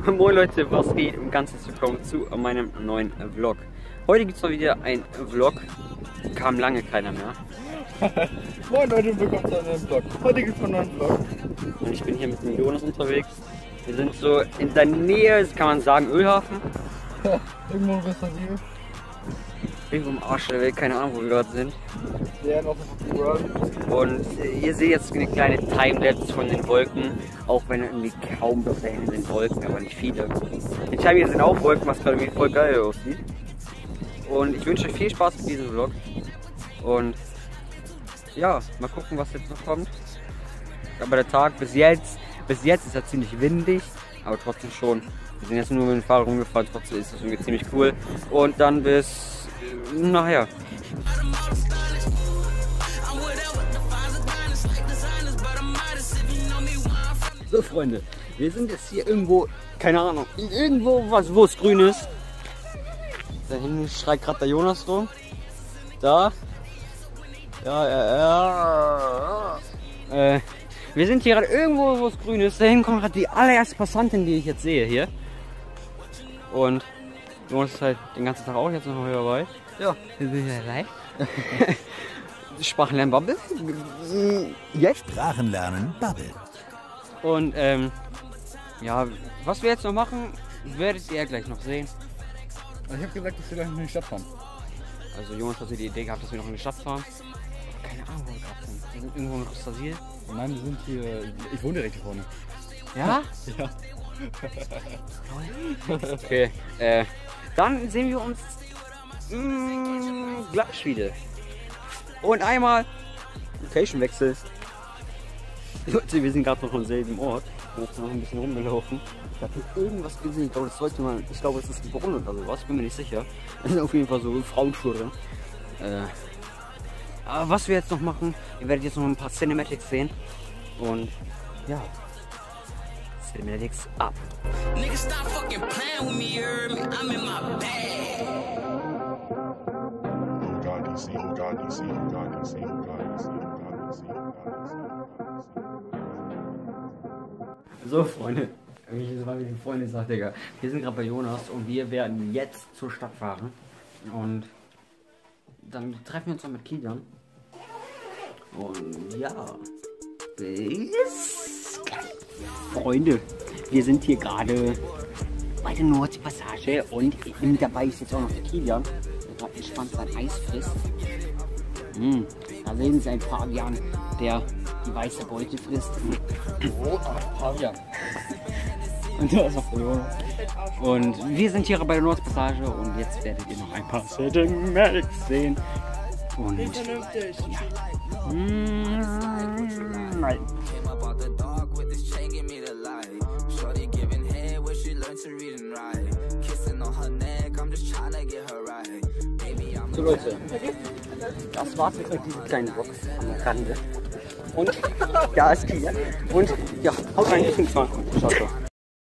Moin Leute, was geht? Und ganz herzlich willkommen zu meinem neuen Vlog. Heute gibt es mal wieder ein Vlog. Kam lange keiner mehr. Moin Leute, willkommen zu einem neuen Vlog. Heute gibt es einen neuen Vlog. Und ich bin hier mit dem Jonas unterwegs. Wir sind so in der Nähe, kann man sagen, Ölhafen. Ja, irgendwo in Brasilien. Irgendwo im Arsch der Welt, keine Ahnung, wo wir gerade sind. Ja, noch auf World. Und ihr seht jetzt eine kleine Timelapse von den Wolken. Auch wenn irgendwie kaum bis dahin sind Wolken, aber nicht viele. Hinter mir sind auch Wolken, was gerade irgendwie voll geil aussieht. Und ich wünsche euch viel Spaß mit diesem Vlog. Und ja, mal gucken, was jetzt noch kommt. Aber der Tag bis jetzt ist er ziemlich windig, aber trotzdem schon. Wir sind jetzt nur mit dem Fahrrad rumgefahren, trotzdem ist das irgendwie ziemlich cool. Und dann bis nachher. So Freunde, wir sind jetzt hier irgendwo, keine Ahnung, irgendwo wo es grün ist. Da hinten schreit gerade der Jonas rum. Da. Ja. Wir sind hier gerade irgendwo, wo es grün ist. Da hinten kommt gerade die allererste Passantin, die ich jetzt sehe hier. Und Jonas ist halt den ganzen Tag auch jetzt noch mal dabei. Ja, wir sind hier dabei. Sprachenlernen Bubble. Jetzt. Sprachenlernen Bubble. Und ja, was wir jetzt noch machen, werdet ihr gleich noch sehen. Ich habe gesagt, dass wir gleich noch in die Stadt fahren. Also Jonas hat die Idee gehabt, dass wir noch in die Stadt fahren. Keine Ahnung, wo wir gerade sind. Wir sind irgendwo in Brasil. Nein, wir sind hier. Ich wohne direkt hier vorne. Ja? Ja. Okay. Dann sehen wir uns gleich wieder. Und einmal Location-Wechsel. Leute, wir sind gerade noch am selben Ort. Wir sind noch ein bisschen rumgelaufen. Ich habe hier irgendwas gesehen. Ich glaube, das sollte man. Ich glaube, es ist ein Brunnen oder sowas. Ich bin mir nicht sicher. Das sind auf jeden Fall so Frauenschuhe drin. Aber was wir jetzt noch machen, ihr werdet jetzt noch ein paar Cinematics sehen. Und ja. Cinematics ab. So Freunde, wie ich mal mit den Freunden gesagt, Digga, wir sind gerade bei Jonas und wir werden jetzt zur Stadt fahren und dann treffen wir uns noch mit Kilian und ja, bis gleich. Freunde, wir sind hier gerade bei der Nordpassage und mit dabei ist jetzt auch noch der Kilian, der gerade entspannt sein Eis frisst. Da sehen Sie ein Pavian, der die weiße Beute frisst. Oh, Pavian. Und da ist noch der Jonas. Und wir sind hier bei der Nordpassage und jetzt werdet ihr noch ein paar Cinematics sehen. Und ja. So Leute, das war's jetzt mit diesem kleinen Vlog am Rande. Und da ist Kilian. Und ja, haut rein, ich bin gefahren. Ciao, ciao.